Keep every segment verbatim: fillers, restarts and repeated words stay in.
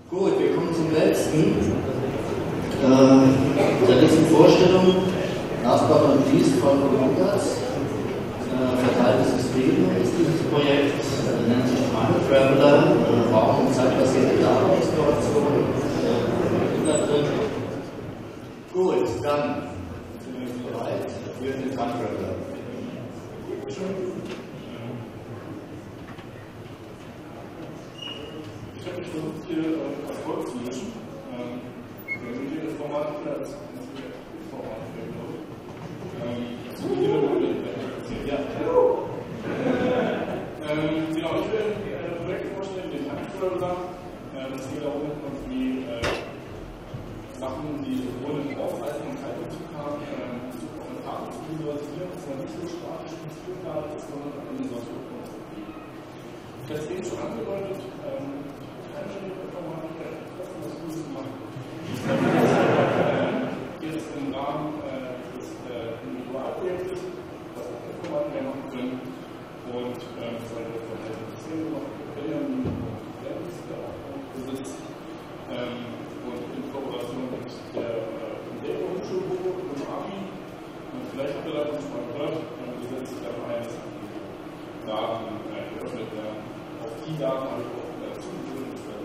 Gut, wir kommen zum letzten. Äh, der letzten Vorstellung. Last but not least von Columbus. Äh, verteiltes System ist dieses Projekt. Äh, nennt sich Time Traveler. Äh, Raum- und zeitbasierte Datenexploration. Äh, Gut, dann sind wir jetzt bereit für den Time Traveler. Ich habe mich versucht, hier äh, Erfolg zu mischen. Ähm, wenn wir das Format als Format wäre, glaube ich. Ähm, das ist wieder mal ja. ähm, genau, ich will ein äh, Projekt vorstellen, den Time Traveler. Äh, das geht darum, irgendwie äh, Sachen, die sowohl einen Aufhalten und Zeitbezug haben, äh, Bezug auf eine Karte zu visualisieren, dass man nicht so statisch ins Spielkarte ist, sondern eine solche Konstruktiv. Ich habe es eben schon angedeutet. Ähm, Jetzt im Rahmen äh, des äh, Individualprojektes, das auch Informatiker machen können und ähm, das halt das Verhalten des Systems noch Benjamin und Dennis, der auch besitzt ähm, und in Kooperation mit der äh, Hochschule und dem A B I. Und vielleicht habt ihr das schon mal gehört, äh, wir setzen sich dafür ein, dass die Daten äh, geöffnet werden. Auf die Daten habe ich auch äh, zugefügt.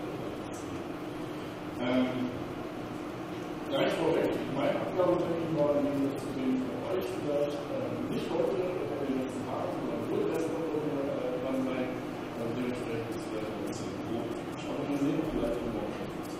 Ähm, gleich vorweg, meine Abgabetermin war nämlich zu sehen für euch vielleicht ähm, nicht heute, aber in den letzten Tagen, sondern wohl erst noch äh, dran sein. Und dementsprechend ist es vielleicht ein bisschen gut. Schauen wir mal sehen, vielleicht morgen.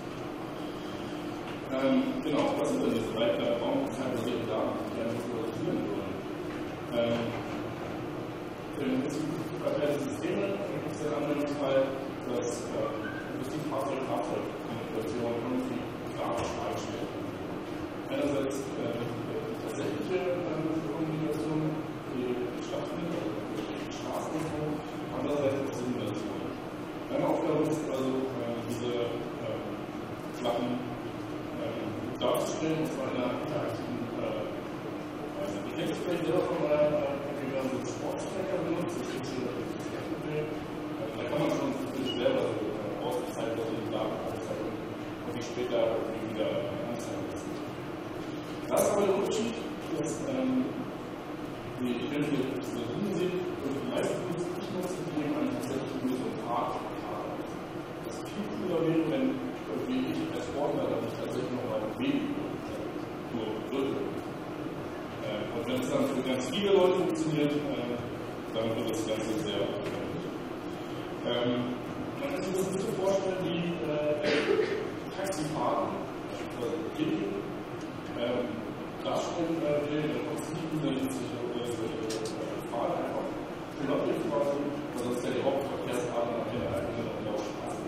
Ähm, genau, was sind denn diese drei Raum- und zeitbasierte Daten, die wir einfach visualisieren wollen? Ähm, Im Prinzip verteilte Systeme gibt es den Anwendungsfall, dass äh, die Fahrzeug-Fahrzeug-Kommunikation irgendwie klar dargestellt wird. Einerseits äh, tatsächliche äh, Kommunikation, die stattfindet, also die Straßen und so, andererseits auch Simulation. Meine Aufgabe ist also, äh, diese äh, Sachen äh, darzustellen, und zwar in einer interaktiven äh, Weise. Ich denke vielleicht selber von einer, wie man so Sportstrecker benutzt, das ist hier das Modell. Da kann man schon für sich selber so ausgezeichnet, dass die Daten aufzeichnen und die später wieder anzeigen lassen. Das ist aber der Unterschied, dass ähm, die Hilfe des Linie sehen und die meisten nicht nutzen, die man tatsächlich nur so ein Rad haben. Das ist viel cooler wäre, wenn irgendwie ich als Sportler dann nicht tatsächlich noch mal bewegen würde, nur drücke. Äh, und wenn es dann für ganz viele Leute funktioniert, äh, dann wird das Ganze sehr aufwendig. Ähm, Man kann sich das ein bisschen vorstellen wie äh, Taxifahren, also Gilden, ähm, darstellen äh, will, dann kommt es nicht unterschiedliche oder solche Fahrer einfach schön quasi, weil sonst ja die Hauptverkehrsader nach der eigenen und der Straße.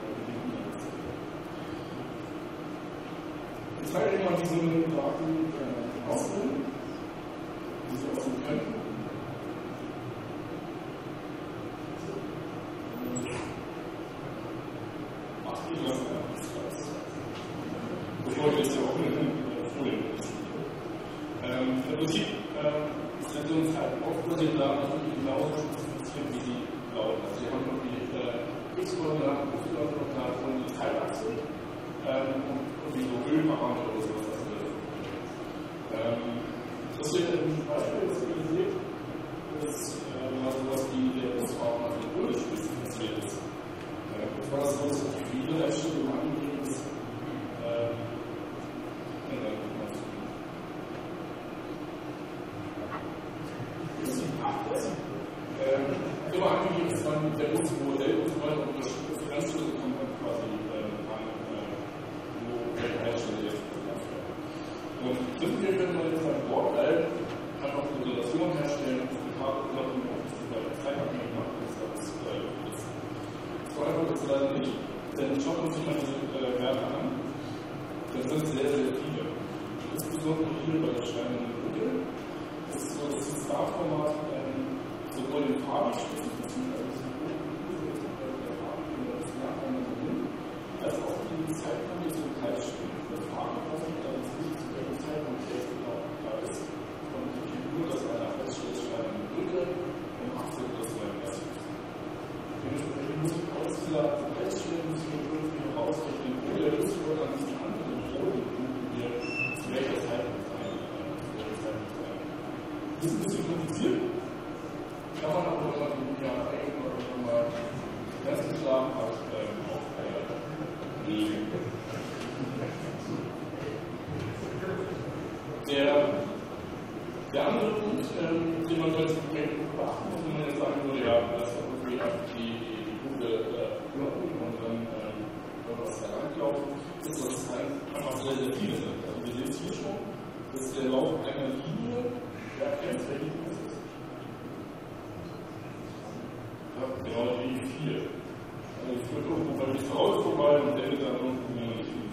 Ich zeige euch mal, wie so eine Daten äh, aussehen, wie sie aussehen können. Bevor ich jetzt hier auch mit der Folie ähm, Im Prinzip äh, sind so uns halt aufbasierte Daten natürlich genauso spezifiziert, wie sie lauten. Also wir haben noch die äh, X-Koordinaten, Y-Koordinaten und die Zeitachse ähm, und, und die so Höhenparameter oder sowas. Also, ähm, das hier im Beispiel, das ihr seht, ist äh, mal sowas wie der Busfahrer nach dem Bund spezifiziert ist. Äh, das war so, dass die viele Rechtsschritte angegeben ist. Ähm, äh, immer angegeben ist dann der Modell und so weiter und das Grenzschritte kommt dann quasi äh, an, äh, wo welche Heilstelle jetzt gemacht wird. Und prinzipiell können wir jetzt ein Bordteil einfach eine Relation herstellen, auf die Karte plotten und das ist bei der Zeit abhängig machen, dass das äh, ist. So einfach ist es leider nicht, denn schaut uns sich mal diese äh, Werte an, dann sind es sehr, sehr viele. Insbesondere hier bei der steinernen Brücke ist es so, dass das Startformat ähm, sowohl den farbig spezifiziert, also der Farbe oder das Nachhinein hin, als auch die Zeitpunkt so kalt stehen. Der Farbe passiert dann nicht zu welchem Zeitpunkt der genau da ist. Und ich nur, dass eine feststellt, steinerne Brücke um achtzehn Uhr zweiunddreißig. Dementsprechend muss ich aus dieser Feststellung müssen wir irgendwie herausrechnen, ist ein bisschen kompliziert. Kann man aber, wenn man die Jahre eigentlich noch mal ganz geschlafen hat, auch legen. Der, der andere Punkt, ähm, den man bei diesem Projekt beachten muss, wenn man jetzt sagen würde, ja, das ist irgendwie die, die gute Knochen und dann ähm, wird was da reinlaufen, ist, dass es einfach sehr, sehr viele sind. Also wir sehen es hier schon, dass der Lauf einer Linie, der erkennt, welche Linie es ist. Ja, genau die Linie vier. Also ich würde irgendwo bei mir zu Hause vorbei und denke dann irgendwo nicht hin.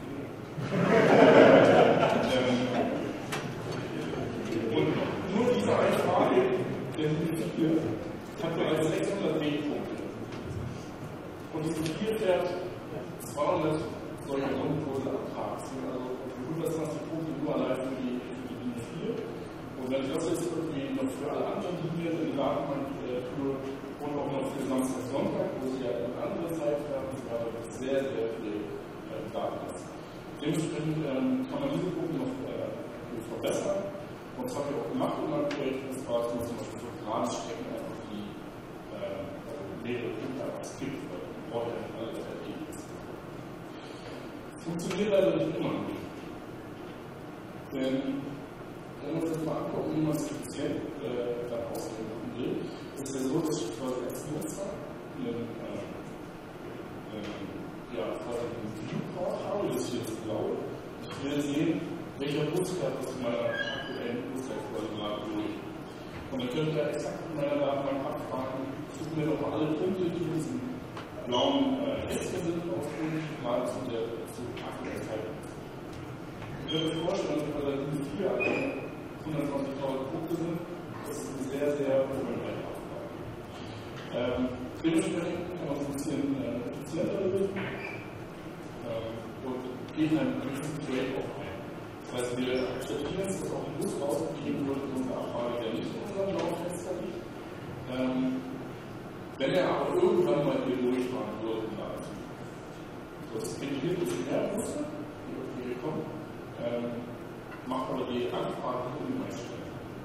Und nur diese eine Frage, der Linie vier, hat bereits sechshundert Drehpunkte. Und diese vier fährt zweihundert solche Grundkurse am Tag. Das sind also hundertzwanzig Punkte nur allein für die, für die Linie vier. Und wenn ich das jetzt irgendwie noch für alle anderen Linien in die Datenbank tue und auch noch für Samstag, Sonntag, wo sie ja in andere Zeit werden, wäre das sehr, sehr viel äh, Daten ist. Dementsprechend ähm, kann man diese Punkte noch äh, verbessern. Und das habe ich auch gemacht in meinem Projekt. Das war zum Beispiel für Planstrecken einfach die äh, mehrere Punkte einfach skippt, weil man braucht ja nicht alle Ergebnisse. Funktioniert leider nicht immer gut. Denn wenn wir uns jetzt mal angucken, wie man es effizient äh, dann ausgeben will, ist ja so, dass ich quasi als Nutzer einen, äh, einen, ja, quasi einen Viewport habe, das hier das blaue. Ich will sehen, welcher Bus fährt aus meiner aktuellen Busverkehrskoordinate durch. Und dann könnt ihr exakt in meiner Datenbank abfragen, suchen wir doch mal alle Punkte, die in diesem blauen äh, Häschen sind, ausgehen, mal zu der zu aktuellen Zeitpunkt. Ich würde mir vorstellen, dass bei der Linie vier hundertzwanzigtausend Punkte sind, das ist eine sehr, sehr umfangreiche Aufgabe. Ähm, dementsprechend kann man es ein bisschen äh, effizienter lösen ähm, und gehen dann ein bisschen Trade auch ein. Das heißt, wir akzeptieren es, dass auch ein Bus rausgegeben wird in unserer Abfrage, der nicht in unserem Lauffenster liegt. Ähm, wenn er aber irgendwann mal hier durchfahren würde, dann das generiert ein bisschen mehr Busse, die irgendwie hier kommen, ähm, macht aber die Anfrage uneinstellen.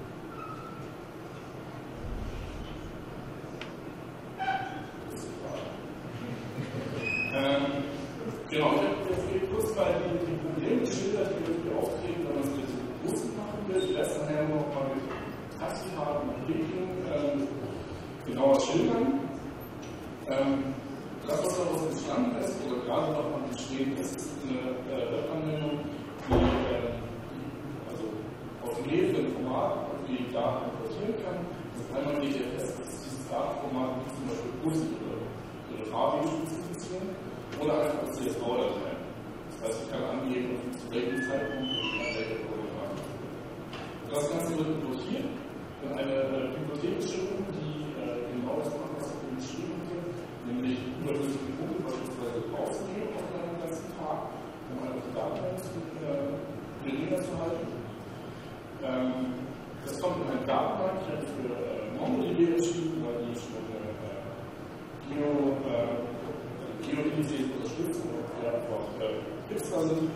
Das ist die Frage. Ähm, genau, ich habe jetzt kurz mal die, die Probleme geschildert, die irgendwie auftreten, wenn man es mit den Bussen machen will. Ich werde es nachher noch mal mit Taxifahrten und Entwicklung ähm, genauer schildern. Ähm, das, was daraus entstanden ist, oder gerade davon entstehen ist, ist eine äh, Webanwendung, die äh, also aus mehreren Formaten die Daten importieren kann. Das ist einmal D T F S, das ist dieses Datenformat, wie zum Beispiel Busse ihre, ihre Fahrwege spezifizieren, oder einfach C S V-Dateien. Das heißt, ich kann angeben, zu welchem Zeitpunkt und an welcher Programm. Das Ganze wird importiert in eine äh, Bibliotheksschiffung, die äh, genau das macht, was wir beschrieben haben, nämlich überflüssige Punkte beispielsweise rausnehmen auf einen ganzen Tag, um einfach die Daten geringer zu halten. Ähm, das kommt in eine Datenbank, ich habe für äh, MongoDB geschrieben, weil die schon äh, Geo, äh, Geodäsie unterstützen und ja einfach äh, Hipster sind.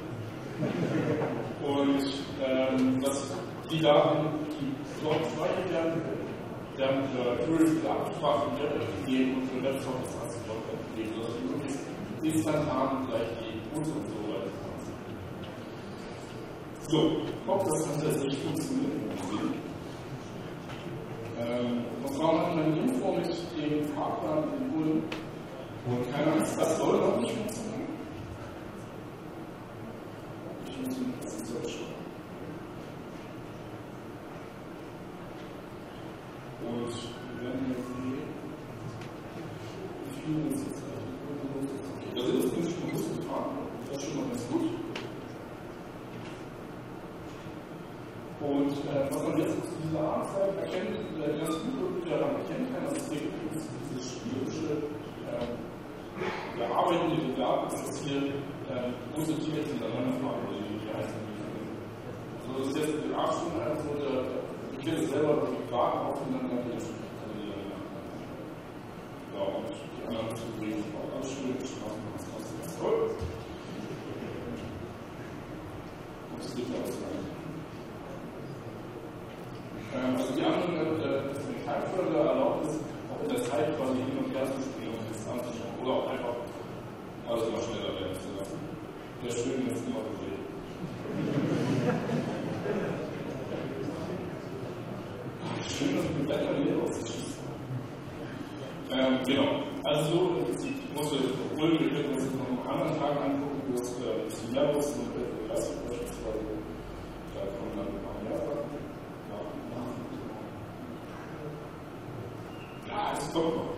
Und ähm, dass die Daten, die dort gespeichert werden, werden für Queries wieder abgefragt und wird gegeben und für Websoft das ganze dort gegeben, sodass wir möglichst instantan gleich die Busse und so weiter machen. So, ob das tatsächlich funktioniert, ähm, und zwar machen wir eine Info mit dem Fahrplan in Ulm. Und keine Angst, das soll noch nicht funktionieren. Ich muss Ihnen das jetzt so schauen. Und wir werden jetzt sehen, wie viel das jetzt eigentlich da sind jetzt nämlich schon Busse gefahren. Das ist schon mal ganz gut. Und äh, was man jetzt zu dieser Anzeige erkennt, äh, ganz gut daran erkennen kann, dass es dieses spielerische äh, wir arbeiten mit den Daten, dass hier äh, große Tiere miteinander fahren oder die einzelnen Tiere. Also das ist jetzt in den acht Stunden einfach so, der, der Tiere selber die Daten aufeinander, die das ja, und die anderen zu bringen, auch ganz schön geschlafen, das ist ganz toll. Und das geht ja auch so. Ähm, also die anderen Der Schwimmen ist immer gesehen. Schön, dass mit Wetter hier auszuschießen. Ähm, genau. Also so, ich musste, obwohl wir können uns noch einen anderen Tag angucken, wo es ein bisschen mehr muss, und das beispielsweise, da kommen dann ein paar mehr Sachen. Ja, es kommt noch.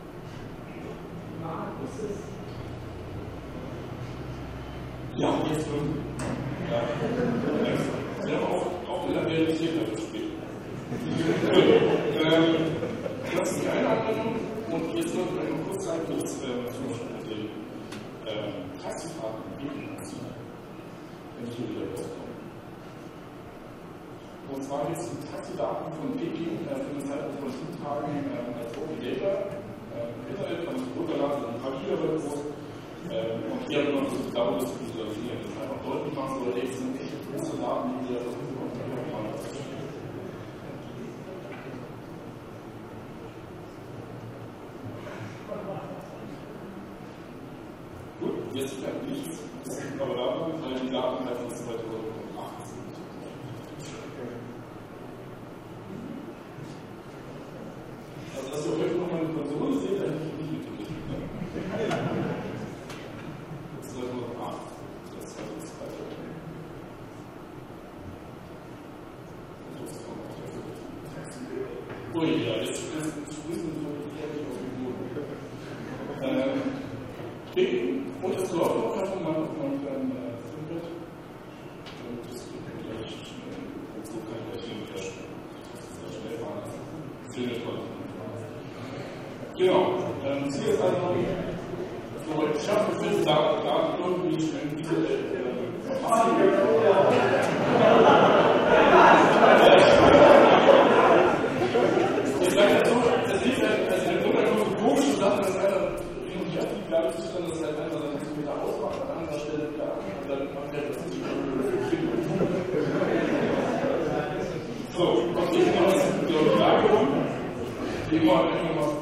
Ja, jetzt schon. Ja. Sie haben auch, auch in der Realität dafür gespielt. ähm, das ist die eine Anwendung und jetzt noch eine kurze Zeit, dass ähm, zum Beispiel mit den ähm, Taxifahrten gegen wenn ich hier wieder rauskomme. Und zwar jetzt die Taxidaten von Peking äh, für eine Zeit von fünf Tagen ähm, als Open Data. Im Internet kann man sich runterladen, ein paar Gigabyte groß. Ähm, und hier haben wir noch so Dauer zu visualisieren. Das einfach deutlich machen, so der sind echt große Daten, die wir versuchen, auf der Kamera zu stellen. Gut, jetzt bleibt nichts. Das liegt aber daran, weil die Daten halt von zweitausendacht sind. Also, dass ihr heute noch mal eine Konsole seht, da hätte ich nicht mitgekriegt. zweitausendacht, das ist also das zweite. Ui, ja, jetzt sprießen wir wirklich auf den Boden. Ähm, Klicken und das läuft auch einfach mal auf meinem kleinen Filmbett. Und das geht gleich schnell. So kann ich gleich hin wieder schnell fahren. Filmet heute. Genau. Ähm, Ziel ist also noch, so, ich schaffe es jetzt da, da irgendwie schnell diese äh, ich sage dazu, das liegt halt, also der Grund einfach so komische Sachen, dass einer hin und her fliegt, glaube ich, dass das halt einfach dann nicht wieder ausmacht, an anderer Stelle wieder an und dann macht er das nicht. So, kommt nicht genau das Frage rum, die immer einfach mal